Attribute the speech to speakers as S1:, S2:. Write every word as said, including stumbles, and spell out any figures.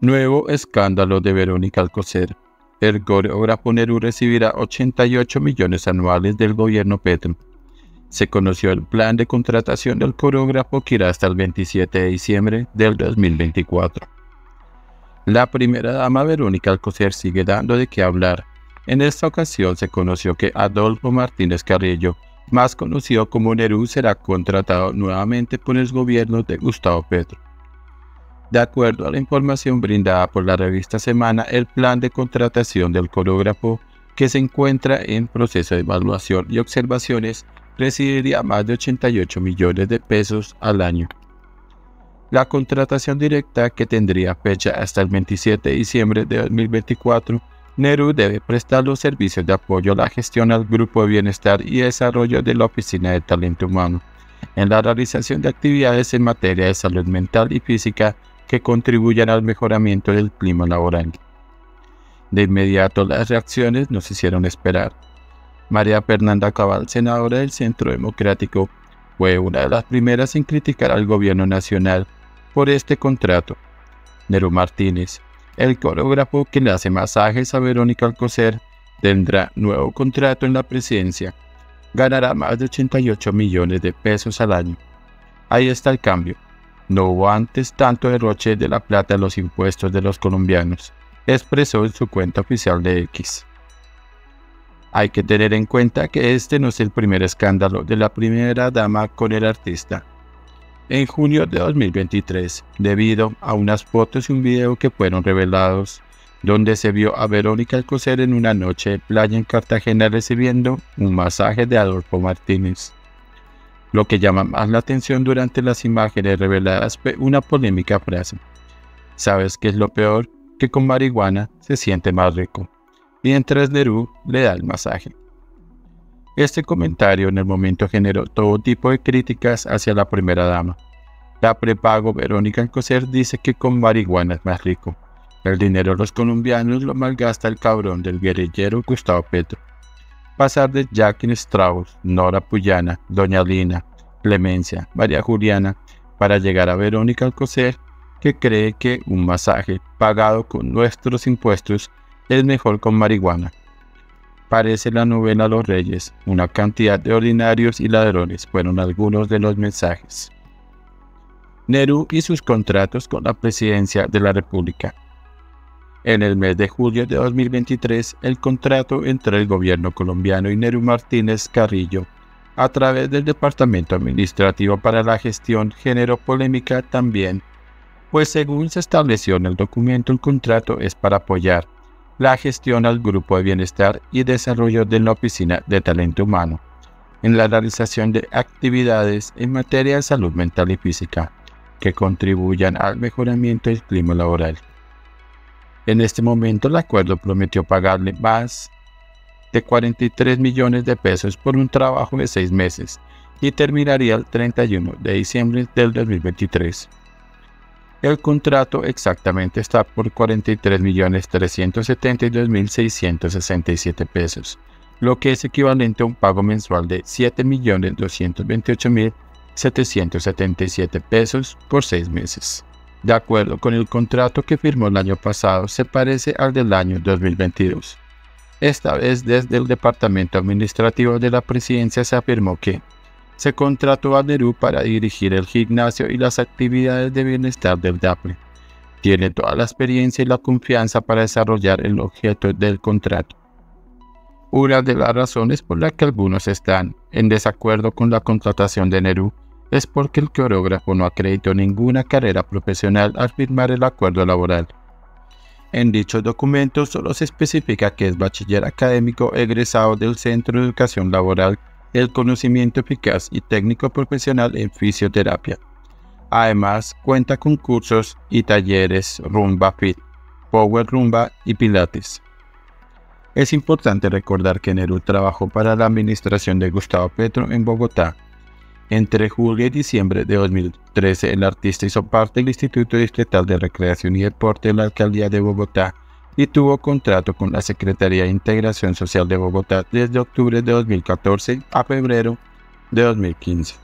S1: Nuevo escándalo de Verónica Alcocer. El coreógrafo Nerú recibirá ochenta y ocho millones anuales del gobierno Petro. Se conoció el plan de contratación del coreógrafo que irá hasta el veintisiete de diciembre del dos mil veinticuatro. La primera dama Verónica Alcocer sigue dando de qué hablar. En esta ocasión se conoció que Adolfo Martínez Carrillo, más conocido como Nerú, será contratado nuevamente por el gobierno de Gustavo Petro. De acuerdo a la información brindada por la revista Semana, el plan de contratación del coreógrafo, que se encuentra en proceso de evaluación y observaciones, recibiría más de ochenta y ocho millones de pesos al año. La contratación directa, que tendría fecha hasta el veintisiete de diciembre de dos mil veinticuatro, Nerú debe prestar los servicios de apoyo a la gestión al Grupo de Bienestar y Desarrollo de la Oficina de Talento Humano, en la realización de actividades en materia de salud mental y física que contribuyan al mejoramiento del clima laboral. De inmediato las reacciones nos hicieron esperar. María Fernanda Cabal, senadora del Centro Democrático, fue una de las primeras en criticar al gobierno nacional por este contrato. Nerú Martínez, el coreógrafo que le hace masajes a Verónica Alcocer, tendrá nuevo contrato en la presidencia. Ganará más de ochenta y ocho millones de pesos al año. Ahí está el cambio. No hubo antes tanto derroche de la plata en los impuestos de los colombianos, expresó en su cuenta oficial de X. Hay que tener en cuenta que este no es el primer escándalo de la primera dama con el artista. En junio de dos mil veintitrés, debido a unas fotos y un video que fueron revelados, donde se vio a Verónica Alcocer en una noche de playa en Cartagena recibiendo un masaje de Adolfo Martínez. Lo que llama más la atención durante las imágenes reveladas fue una polémica frase: ¿sabes qué es lo peor? Que con marihuana se siente más rico, mientras Nerú le da el masaje. Este comentario en el momento generó todo tipo de críticas hacia la primera dama. La prepago Verónica Alcocer dice que con marihuana es más rico. El dinero de los colombianos lo malgasta el cabrón del guerrillero Gustavo Petro. Pasar de Jacqueline Strauss, Nora Puyana, Doña Lina, Clemencia, María Juliana, para llegar a Verónica Alcocer, que cree que un masaje pagado con nuestros impuestos es mejor con marihuana. Parece la novela Los Reyes, una cantidad de ordinarios y ladrones fueron algunos de los mensajes. Nerú y sus contratos con la presidencia de la República. En el mes de julio de dos mil veintitrés, el contrato entre el gobierno colombiano y Nerú Martínez Carrillo, a través del Departamento Administrativo para la Gestión, generó polémica también, pues según se estableció en el documento, el contrato es para apoyar la gestión al Grupo de Bienestar y Desarrollo de la Oficina de Talento Humano, en la realización de actividades en materia de salud mental y física, que contribuyan al mejoramiento del clima laboral. En este momento el acuerdo prometió pagarle más de cuarenta y tres millones de pesos por un trabajo de seis meses y terminaría el treinta y uno de diciembre del dos mil veintitrés. El contrato exactamente está por cuarenta y tres millones trescientos setenta y dos mil seiscientos sesenta y siete pesos, lo que es equivalente a un pago mensual de siete millones doscientos veintiocho mil setecientos setenta y siete pesos por seis meses. De acuerdo con el contrato que firmó el año pasado, se parece al del año dos mil veintidós. Esta vez desde el Departamento Administrativo de la Presidencia se afirmó que se contrató a Nerú para dirigir el gimnasio y las actividades de bienestar del DAPRE. Tiene toda la experiencia y la confianza para desarrollar el objeto del contrato. Una de las razones por las que algunos están en desacuerdo con la contratación de Nerú es porque el coreógrafo no acreditó ninguna carrera profesional al firmar el acuerdo laboral. En dichos documentos solo se especifica que es bachiller académico egresado del Centro de Educación Laboral, el conocimiento eficaz y técnico profesional en fisioterapia. Además, cuenta con cursos y talleres Rumba Fit, Power Rumba y Pilates. Es importante recordar que Nerú trabajó para la administración de Gustavo Petro en Bogotá. Entre julio y diciembre de dos mil trece, el artista hizo parte del Instituto Distrital de Recreación y Deporte de la Alcaldía de Bogotá y tuvo contrato con la Secretaría de Integración Social de Bogotá desde octubre de dos mil catorce a febrero de dos mil quince.